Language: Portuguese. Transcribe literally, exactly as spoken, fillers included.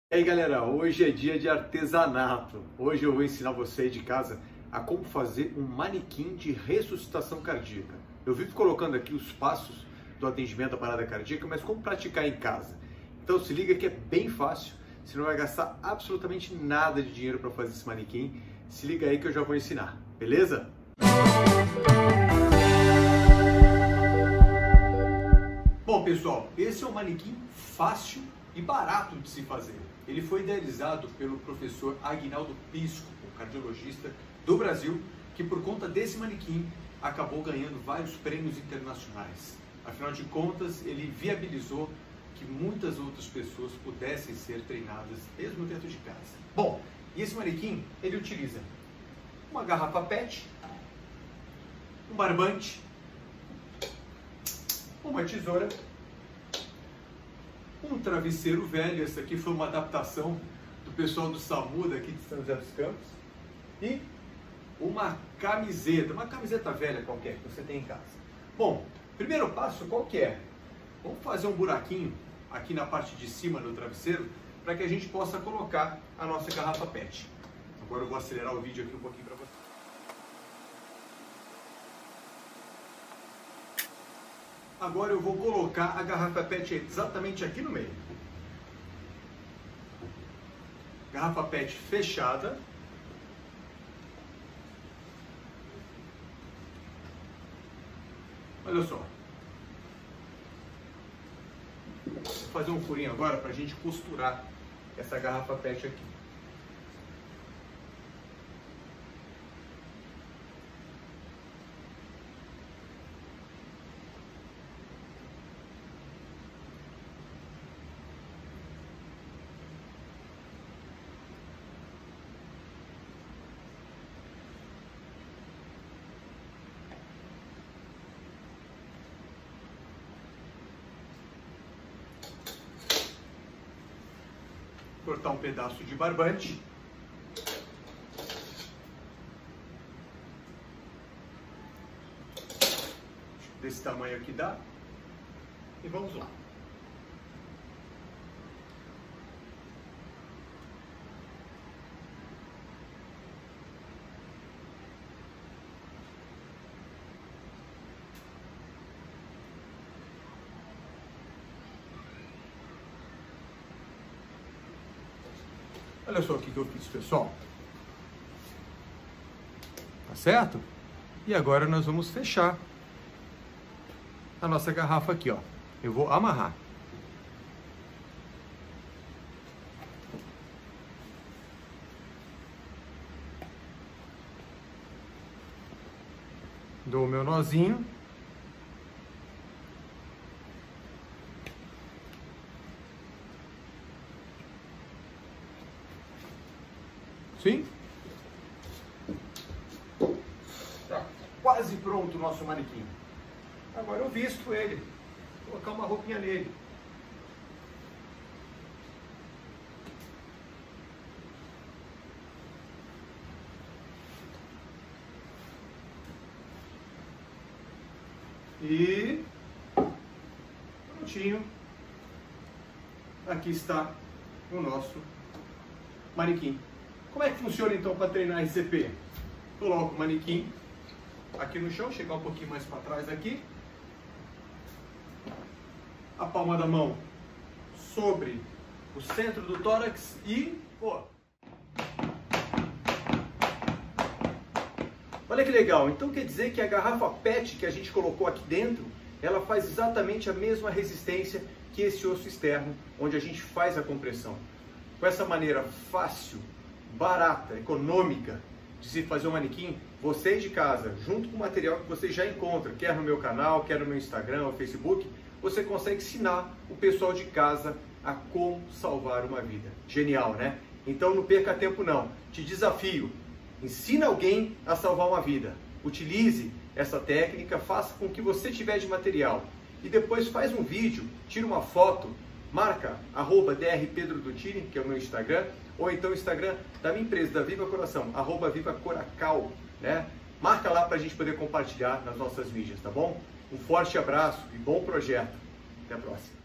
E aí galera, hoje é dia de artesanato. Hoje eu vou ensinar você aí de casa a como fazer um manequim de ressuscitação cardíaca. Eu vivo colocando aqui os passos do atendimento da parada cardíaca, mas como praticar em casa? Então se liga que é bem fácil, você não vai gastar absolutamente nada de dinheiro para fazer esse manequim. Se liga aí que eu já vou ensinar, beleza? Bom pessoal, esse é um manequim fácil e barato de se fazer. Ele foi idealizado pelo professor Aguinaldo Pisco, um cardiologista do Brasil, que por conta desse manequim acabou ganhando vários prêmios internacionais. Afinal de contas, ele viabilizou que muitas outras pessoas pudessem ser treinadas mesmo dentro de casa. Bom, e esse manequim, ele utiliza uma garrafa pet, um barbante, uma tesoura, um travesseiro velho. Essa aqui foi uma adaptação do pessoal do SAMU daqui de São José dos Campos, e uma camiseta, uma camiseta velha qualquer que você tem em casa. Bom, primeiro passo qual que é? Vamos fazer um buraquinho aqui na parte de cima do travesseiro para que a gente possa colocar a nossa garrafa pet. Agora eu vou acelerar o vídeo aqui um pouquinho para você. Agora eu vou colocar a garrafa pet exatamente aqui no meio. Garrafa pet fechada. Olha só. Vou fazer um furinho agora para a gente costurar essa garrafa pet aqui. Cortar um pedaço de barbante. Desse tamanho aqui dá. E vamos lá. Olha só o que eu fiz, pessoal. Tá certo? E agora nós vamos fechar a nossa garrafa aqui, ó. Eu vou amarrar. Dou o meu nozinho. Sim? Tá quase pronto o nosso manequim. Agora eu visto ele, vou colocar uma roupinha nele. E prontinho. Aqui está o nosso manequim. Como é que funciona então para treinar R C P? Coloco o manequim aqui no chão, chegar um pouquinho mais para trás aqui. A palma da mão sobre o centro do tórax e... Pô. Olha que legal, então quer dizer que a garrafa pet que a gente colocou aqui dentro, ela faz exatamente a mesma resistência que esse osso externo, onde a gente faz a compressão. Com essa maneira fácil, barata, econômica de se fazer um manequim, vocês de casa, junto com o material que você já encontra, quer no meu canal, quer no meu Instagram ou Facebook, você consegue ensinar o pessoal de casa a como salvar uma vida. Genial, né? Então não perca tempo não. Te desafio, ensina alguém a salvar uma vida. Utilize essa técnica, faça com o que você tiver de material e depois faz um vídeo, tira uma foto, marca arroba drpedrodotini, que é o meu Instagram, ou então o Instagram da minha empresa, da Viva Coração, arroba Viva Coracal, né? Marca lá para a gente poder compartilhar nas nossas mídias, tá bom? Um forte abraço e bom projeto. Até a próxima.